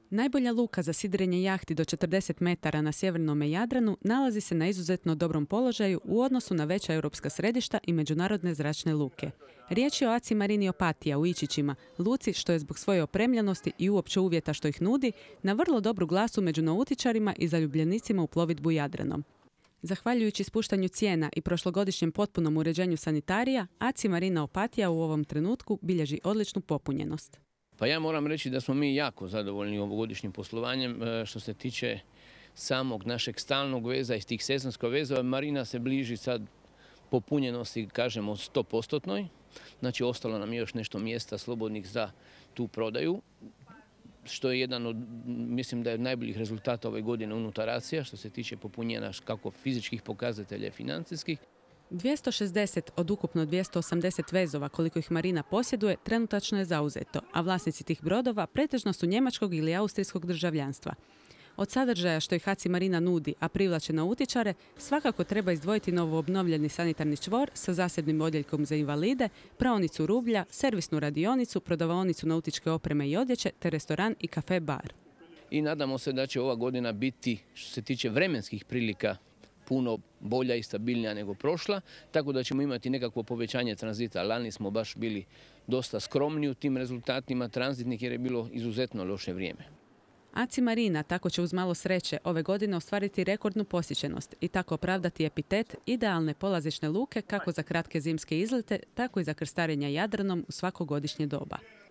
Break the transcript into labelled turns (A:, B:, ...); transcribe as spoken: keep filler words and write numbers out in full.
A: Najbolja luka za sidrenje jahti do četrdeset metara na sjevernom Jadranu nalazi se na izuzetno dobrom položaju u odnosu na veća europska središta i međunarodne zračne luke. Riječ je o Aci Marini Opatija u Ičićima, luci što je zbog svoje opremljenosti i uopće uvjeta što ih nudi, na vrlo dobru glasu među nautičarima i zaljubljenicima u plovidbu Jadranom. Zahvaljujući spuštanju cijena i prošlogodišnjem potpunom uređenju sanitarija, Aci Marina Opatija u ovom trenutku bilježi odličnu popunjenost.
B: Pa ja moram reći da smo mi jako zadovoljni ovogodišnjim poslovanjem što se tiče samog našeg stalnog veza i tih sezonskog veza. Marina se bliži sad popunjenosti, kažemo, sto postotnoj. Znači, ostalo nam je još nešto mjesta slobodnih za tu prodaju, što je jedan od, mislim da je od najboljih rezultata ove godine unutar ACI-a što se tiče popunjenja kako fizičkih pokazatelja i financijskih.
A: dvjesto šezdeset od ukupno dvjesto osamdeset vezova koliko ih Marina posjeduje trenutačno je zauzeto, a vlasnici tih brodova pretežno su njemačkog ili austrijskog državljanstva. Od sadržaja što ih Aci Marina nudi, a privlače nautičare, svakako treba izdvojiti novo obnovljeni sanitarni čvor sa zasebnim odjeljkom za invalide, praonicu rublja, servisnu radionicu, prodavaonicu nautičke opreme i odjeće, te restoran i kafe bar.
B: I nadamo se da će ova godina biti, što se tiče vremenskih prilika, puno bolja i stabilnija nego prošla, tako da ćemo imati nekakvo povećanje tranzita. Lani smo baš bili dosta skromni u tim rezultatima tranzitnih jer je bilo izuzetno loše vrijeme.
A: Aci Marina tako će uz malo sreće ove godine ostvariti rekordnu posjećenost i tako opravdati epitet idealne polazišne luke kako za kratke zimske izlete, tako i za krstarenja Jadranom u svako godišnje doba.